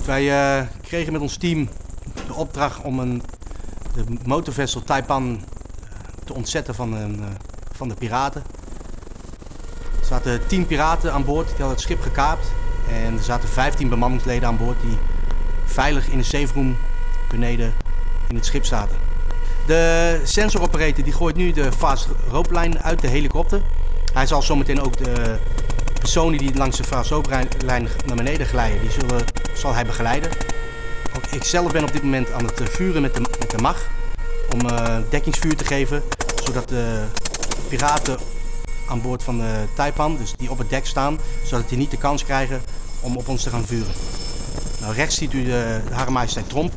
Wij kregen met ons team de opdracht om de motorvessel Taipan te ontzetten van de piraten. Er zaten 10 piraten aan boord, die hadden het schip gekaapt. En er zaten 15 bemanningsleden aan boord die veilig in de safe room beneden in het schip zaten. De sensoroperator die gooit nu de fast rope line uit de helikopter. Hij zal zometeen ook de personen die langs de fast rope lijn naar beneden glijden, die zal hij begeleiden. Ook ik zelf ben op dit moment aan het vuren met de mag om dekkingsvuur te geven, zodat de piraten aan boord van de Taipan, dus die op het dek staan, zodat die niet de kans krijgen om op ons te gaan vuren. Nou, rechts ziet u de Hare Majesteit Tromp.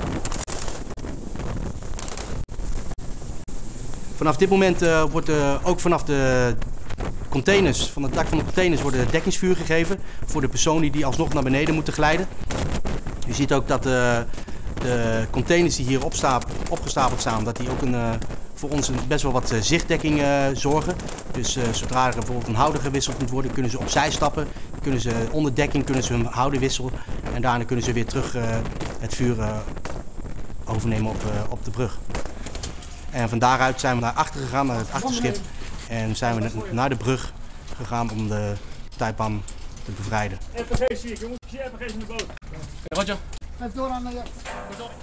Vanaf dit moment wordt ook vanaf de containers, van het dak van de containers, wordt dekkingsvuur gegeven voor de personen die alsnog naar beneden moeten glijden. U ziet ook dat de containers die hier opgestapeld staan, dat die ook voor ons best wel wat zichtdekking zorgen. Dus zodra er bijvoorbeeld een houder gewisseld moet worden, kunnen ze opzij stappen. Kunnen ze onder dekking hun houder wisselen en daarna kunnen ze weer terug het vuur overnemen op de brug. En van daaruit zijn we naar achter gegaan, naar het achterschip. En zijn we naar de brug gegaan om de Taipan te bevrijden. RPG's zie ik, jongens. Ik zie RPG's in de boot. Roger. Even door aan de... Pas op.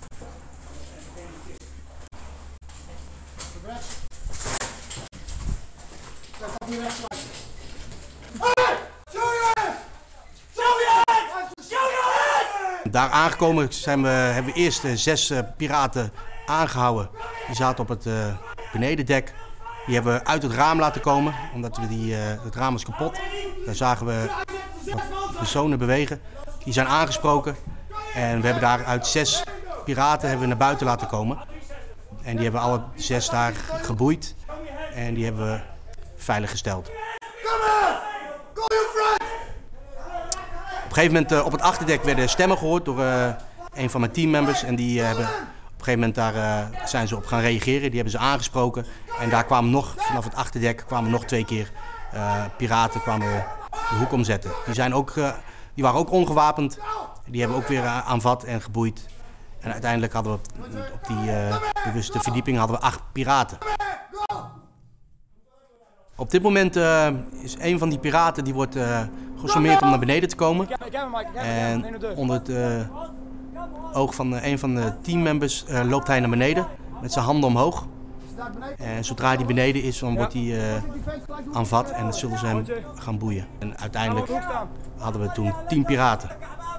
Daar aangekomen hebben we eerst 6 piraten aangehouden. Die zaten op het benedendek. Die hebben we uit het raam laten komen, omdat het raam was kapot. Daar zagen we wat personen bewegen. Die zijn aangesproken en we hebben daaruit 6 piraten naar buiten laten komen. En die hebben alle 6 daar geboeid en die hebben we veilig gesteld. Op een gegeven moment op het achterdek werden stemmen gehoord door een van mijn teammembers en die hebben op een gegeven moment zijn ze op gaan reageren. Die hebben ze aangesproken en daar kwamen vanaf het achterdek nog 2 keer piraten de hoek omzetten. Die waren ook ongewapend. Die hebben ook weer aanvat en geboeid. En uiteindelijk hadden we op die bewuste verdieping 8 piraten. Op dit moment is een van die piraten die wordt gesommeerd om naar beneden te komen. En onder het oog van een van de teammembers loopt hij naar beneden met zijn handen omhoog. En zodra hij beneden is, dan wordt hij aanvat en dan zullen ze hem gaan boeien. En uiteindelijk hadden we toen 10 piraten.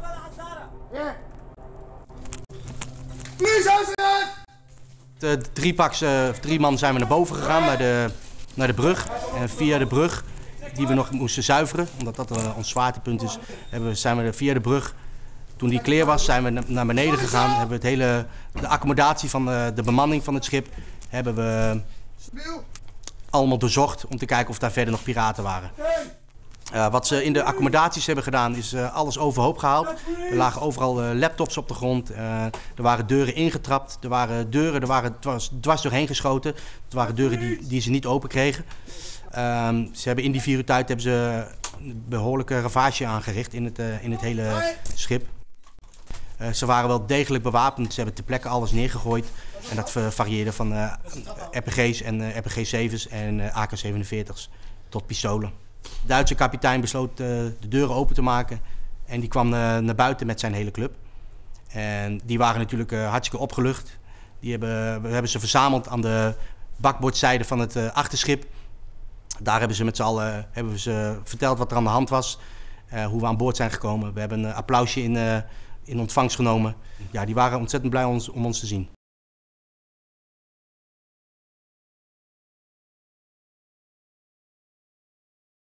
De 3 man zijn we naar boven gegaan, naar de brug. En via de brug, die we nog moesten zuiveren, omdat dat ons zwaartepunt is, zijn we via de brug, toen die clear was, zijn we naar beneden gegaan. Hebben we de accommodatie van de bemanning van het schip hebben we allemaal doorzocht om te kijken of daar verder nog piraten waren. Wat ze in de accommodaties hebben gedaan is alles overhoop gehaald. Er lagen overal laptops op de grond. Er waren deuren ingetrapt. Er waren deuren dwars doorheen geschoten. Het waren deuren die ze niet open kregen. Ze hebben in die 4 uur tijd hebben ze een behoorlijke ravage aangericht in het hele schip. Ze waren wel degelijk bewapend. Ze hebben ter plekke alles neergegooid. En dat varieerde van RPG's en RPG-7's en AK-47's tot pistolen. De Duitse kapitein besloot de deuren open te maken en die kwam naar buiten met zijn hele club. En die waren natuurlijk hartstikke opgelucht. We hebben ze verzameld aan de bakboordzijde van het achterschip. Daar hebben ze met z'n allen verteld wat er aan de hand was, hoe we aan boord zijn gekomen. We hebben een applausje in ontvangst genomen. Ja, die waren ontzettend blij om ons te zien.